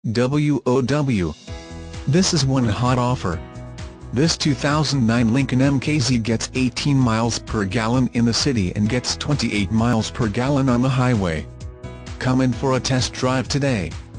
WOW. This is one hot offer. This 2009 Lincoln MKZ gets 18 miles per gallon in the city and gets 28 miles per gallon on the highway. Come in for a test drive today.